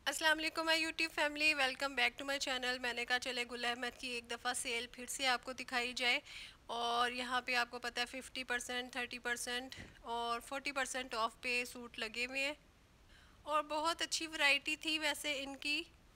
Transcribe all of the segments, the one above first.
अस्सलाम वालेकुम my YouTube family, welcome back to my channel. मैंने कहा चले गुल अहमद की एक दफ़ा सेल फिर से आपको दिखाई जाए। और यहाँ पे आपको पता है 50%, 30% और 40% ऑफ पे सूट लगे हुए हैं। और बहुत अच्छी वैरायटी थी वैसे इनकी।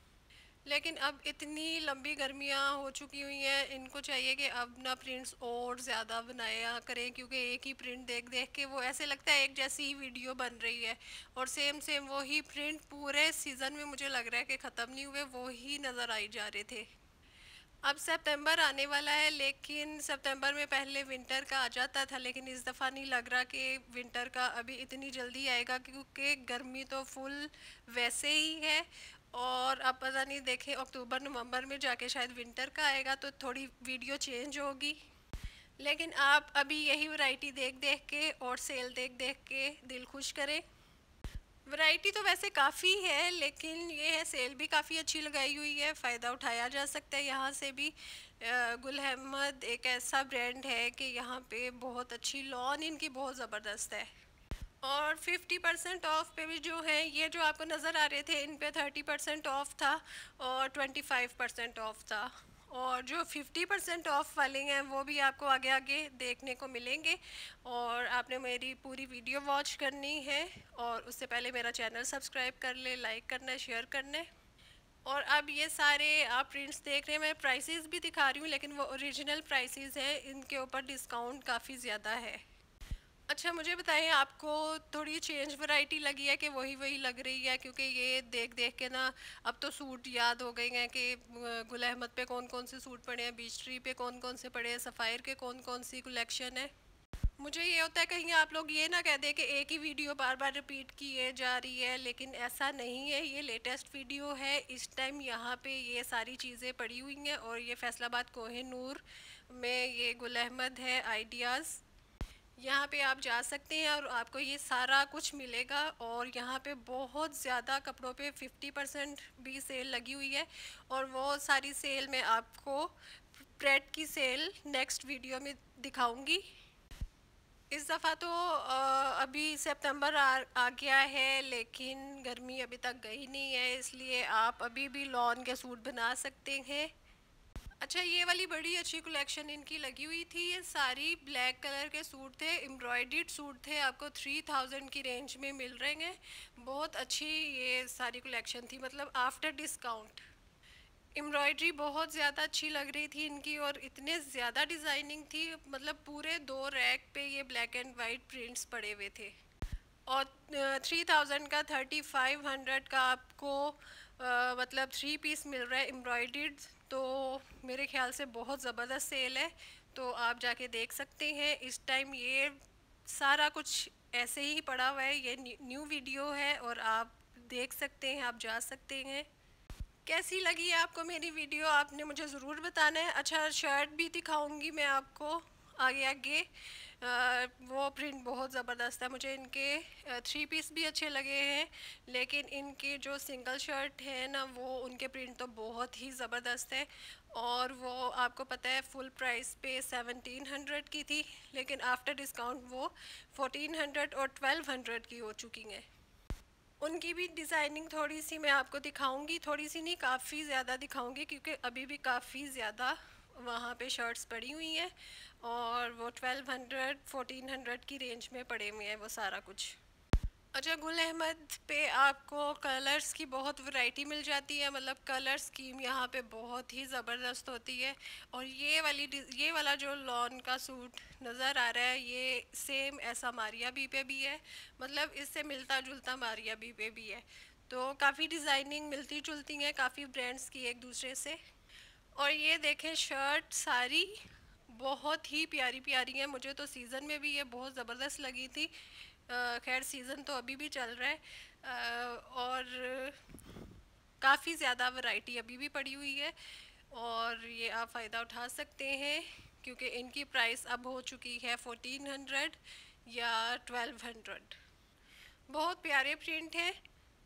लेकिन अब इतनी लंबी गर्मियाँ हो चुकी हुई हैं, इनको चाहिए कि अब ना प्रिंट्स और ज़्यादा बनाया करें, क्योंकि एक ही प्रिंट देख देख के वो ऐसे लगता है एक जैसी ही वीडियो बन रही है। और सेम सेम वही प्रिंट पूरे सीज़न में मुझे लग रहा है कि ख़त्म नहीं हुए, वो ही नज़र आई जा रहे थे। अब सितंबर आने वाला है, लेकिन सितंबर में पहले विंटर का आ जाता था, लेकिन इस दफ़ा नहीं लग रहा कि विंटर का अभी इतनी जल्दी आएगा, क्योंकि गर्मी तो फुल वैसे ही है। और अब पता नहीं, देखे अक्टूबर नवंबर में जाके शायद विंटर का आएगा तो थोड़ी वीडियो चेंज होगी। लेकिन आप अभी यही वैरायटी देख देख के और सेल देख देख के दिल खुश करें। वैरायटी तो वैसे काफ़ी है, लेकिन ये है सेल भी काफ़ी अच्छी लगाई हुई है, फ़ायदा उठाया जा सकता है यहाँ से भी। गुल अहमद एक ऐसा ब्रांड है कि यहाँ पे बहुत अच्छी लॉन इनकी बहुत ज़बरदस्त है। और 50% ऑफ पे भी जो है, ये जो आपको नज़र आ रहे थे इन पे 30% ऑफ था और 25% ऑफ था। और जो 50% ऑफ वाले हैं वो भी आपको आगे आगे देखने को मिलेंगे। और आपने मेरी पूरी वीडियो वॉच करनी है, और उससे पहले मेरा चैनल सब्सक्राइब कर ले, लाइक करना है, शेयर करना है। और अब ये सारे आप प्रिंट्स देख रहे हैं, मैं प्राइसेस भी दिखा रही हूँ, लेकिन वो ओरिजिनल प्राइसेस हैं, इनके ऊपर डिस्काउंट काफ़ी ज़्यादा है। अच्छा, मुझे बताएं, आपको थोड़ी चेंज वैरायटी लगी है कि वही वही लग रही है? क्योंकि ये देख देख के ना अब तो सूट याद हो गए हैं कि गुल अहमद पे कौन कौन से सूट पड़े हैं, बीच ट्री पे कौन कौन से पड़े हैं, सफ़ायर के कौन कौन सी कलेक्शन है। मुझे ये होता है कहीं आप लोग ये ना कह दें कि एक ही वीडियो बार बार रिपीट किए जा रही है, लेकिन ऐसा नहीं है। ये लेटेस्ट वीडियो है, इस टाइम यहाँ पे ये सारी चीज़ें पड़ी हुई हैं। और ये फैसलाबाद कोहिनूर में ये गुल अहमद है आइडियाज़। यहाँ पे आप जा सकते हैं और आपको ये सारा कुछ मिलेगा। और यहाँ पे बहुत ज़्यादा कपड़ों पे 50% भी सेल लगी हुई है। और वो सारी सेल मैं आपको प्रेड की सेल नेक्स्ट वीडियो में दिखाऊंगी। इस दफ़ा तो अभी सितंबर आ गया है, लेकिन गर्मी अभी तक गई नहीं है, इसलिए आप अभी भी लॉन के सूट बना सकते हैं। अच्छा, ये वाली बड़ी अच्छी कलेक्शन इनकी लगी हुई थी। ये सारी ब्लैक कलर के सूट थे, एम्ब्रॉयडर्ड सूट थे, आपको 3000 की रेंज में मिल रहे हैं। बहुत अच्छी ये सारी कलेक्शन थी, मतलब आफ्टर डिस्काउंट। एम्ब्रॉयडरी बहुत ज़्यादा अच्छी लग रही थी इनकी, और इतने ज़्यादा डिज़ाइनिंग थी, मतलब पूरे 2 रैक पे ये ब्लैक एंड वाइट प्रिंट्स पड़े हुए थे। और 3000 का 3500 का आपको मतलब 3 पीस मिल रहा है एम्ब्रॉयडर्ड। तो मेरे ख्याल से बहुत ज़बरदस्त सेल है, तो आप जाके देख सकते हैं। इस टाइम ये सारा कुछ ऐसे ही पड़ा हुआ है, ये न्यू वीडियो है और आप देख सकते हैं, आप जा सकते हैं। कैसी लगी आपको मेरी वीडियो, आपने मुझे ज़रूर बताना है। अच्छा, शर्ट भी दिखाऊंगी मैं आपको आगे आगे। वो प्रिंट बहुत ज़बरदस्त है, मुझे इनके 3 पीस भी अच्छे लगे हैं। लेकिन इनके जो सिंगल शर्ट है ना, वो उनके प्रिंट तो बहुत ही ज़बरदस्त है। और वो आपको पता है फुल प्राइस पे 1700 की थी, लेकिन आफ्टर डिस्काउंट वो 1400 और 1200 की हो चुकी हैं। उनकी भी डिज़ाइनिंग थोड़ी सी मैं आपको दिखाऊंगी, थोड़ी सी नहीं, काफ़ी ज़्यादा दिखाऊंगी, क्योंकि अभी भी काफ़ी ज़्यादा वहाँ पे शर्ट्स पड़ी हुई हैं। और वो 1200 1400 की रेंज में पड़े हुए हैं वो सारा कुछ। अच्छा, गुल अहमद पे आपको कलर्स की बहुत वैरायटी मिल जाती है, मतलब कलर स्कीम यहाँ पे बहुत ही ज़बरदस्त होती है। और ये वाला जो लॉन का सूट नज़र आ रहा है, ये सेम ऐसा मारिया बी पे भी है, मतलब इससे मिलता जुलता मारिया बी पे भी है। तो काफ़ी डिज़ाइनिंग मिलती जुलती हैं काफ़ी ब्रांड्स की एक दूसरे से। और ये देखें, शर्ट सारी बहुत ही प्यारी प्यारी हैं, मुझे तो सीज़न में भी ये बहुत ज़बरदस्त लगी थी। खैर सीज़न तो अभी भी चल रहा है। और काफ़ी ज़्यादा वैरायटी अभी भी पड़ी हुई है, और ये आप फ़ायदा उठा सकते हैं, क्योंकि इनकी प्राइस अब हो चुकी है 1400 या 1200। बहुत प्यारे प्रिंट हैं।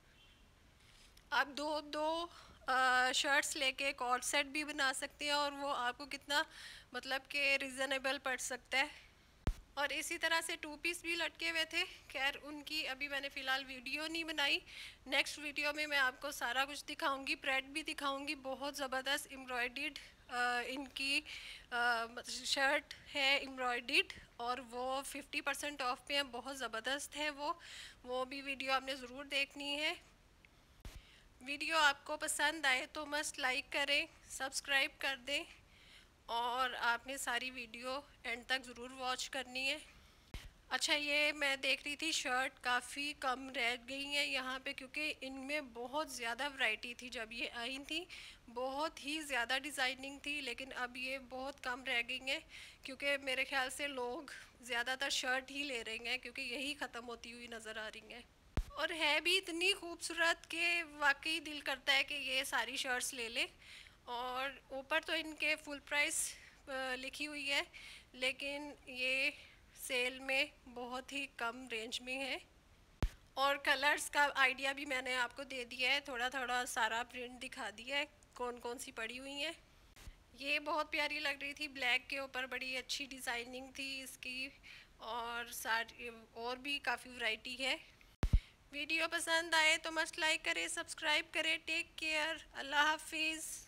आप दो दो शर्ट्स लेके कॉर्ड सेट भी बना सकते हैं, और वो आपको कितना मतलब कि रिजनेबल पड़ सकता है। और इसी तरह से 2 पीस भी लटके हुए थे। खैर उनकी अभी मैंने फ़िलहाल वीडियो नहीं बनाई। नेक्स्ट वीडियो में मैं आपको सारा कुछ दिखाऊंगी, प्रेड भी दिखाऊंगी। बहुत ज़बरदस्त एम्ब्रॉयडर्ड इनकी शर्ट है एम्ब्रॉयडर्ड, और वो 50% ऑफ पे है, बहुत ज़बरदस्त है वो भी वीडियो आपने ज़रूर देखनी है। वीडियो आपको पसंद आए तो मस्ट लाइक करें, सब्सक्राइब कर दें, और आपने सारी वीडियो एंड तक ज़रूर वॉच करनी है। अच्छा, ये मैं देख रही थी शर्ट काफ़ी कम रह गई हैं यहाँ पे, क्योंकि इनमें बहुत ज़्यादा वैरायटी थी जब ये आई थी, बहुत ही ज़्यादा डिज़ाइनिंग थी, लेकिन अब ये बहुत कम रह गई हैं, क्योंकि मेरे ख्याल से लोग ज़्यादातर शर्ट ही ले रहे हैं, क्योंकि यही ख़त्म होती हुई नज़र आ रही हैं। और है भी इतनी खूबसूरत कि वाकई दिल करता है कि ये सारी शर्ट्स ले ले। और ऊपर तो इनके फुल प्राइस लिखी हुई है, लेकिन ये सेल में बहुत ही कम रेंज में है। और कलर्स का आइडिया भी मैंने आपको दे दिया है, थोड़ा थोड़ा सारा प्रिंट दिखा दिया है कौन कौन सी पड़ी हुई हैं। ये बहुत प्यारी लग रही थी, ब्लैक के ऊपर बड़ी अच्छी डिज़ाइनिंग थी इसकी, और सारी और भी काफ़ी वैरायटी है। वीडियो पसंद आए तो मस्ट लाइक करें, सब्सक्राइब करें। टेक केयर, अल्लाह हाफिज़।